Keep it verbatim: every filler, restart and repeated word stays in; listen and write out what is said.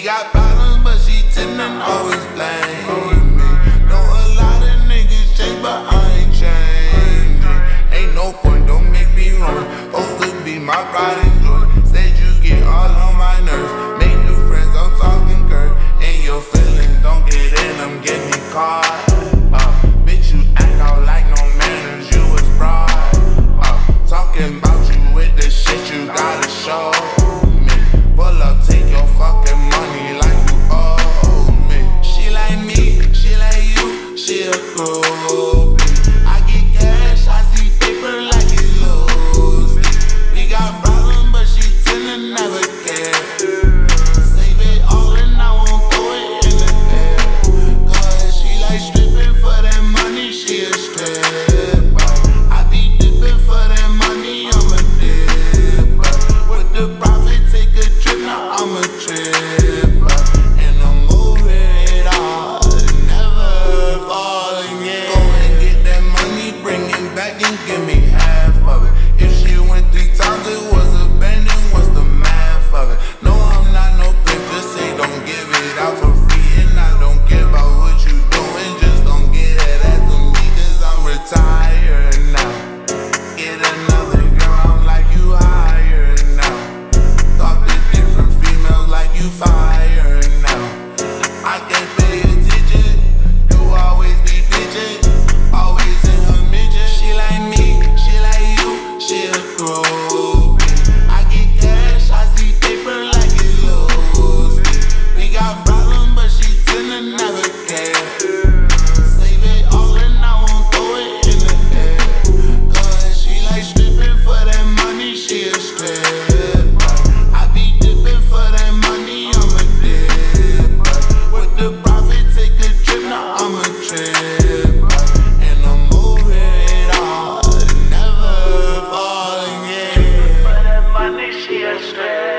got problems, but she tendin' always blame me. Know a lot of niggas change, but I ain't changing. Ain't no point, don't make me run. Supposed to be my pride and joy. Said you get all on my nerves. Make new friends, I'm talking girl. And your feelings don't get in them, get me caught. Uh, bitch, you act out like no manners, you was broad. Uh, talking about you with the shit you gotta show me. Pull up, take your fucking money like you owe me. She like me, she like you, she a groupie. I get cash, I see paper like it loose. We got problems, but she tend to never care. Save it all and I won't throw it in the air. Cause she like stripping for that money, she a stripper. I be dipping for that money, I'm a dipper. With the profit, take a trip, now I'm a tripper. And I'm over it all, never falling in. Go and get that money, bring it back and give me half of it. If she went three times, it was abandoned, what's the math of it? No, I'm not no pimp, just say don't give it out for free. And I don't care about what you doing, just don't get that ass to me, cause I'm retired now. Get another girl, I'm like you hired now. Talk to different females like you fired now. I can't pay attention, you always be bitchin', always in her midget. She like me, she like you, she a groupie. I get cash, I see paper like it loose. We got problems, but she tend to never care. Save it all and I won't throw it in the air. Cause she like stripping for that money, she a stripper. I be dipping for that money, I'm a dipper. With the profit, take a trip, now I'm a tripper. And I'm over it all, never falling in. For that money, she a stripper.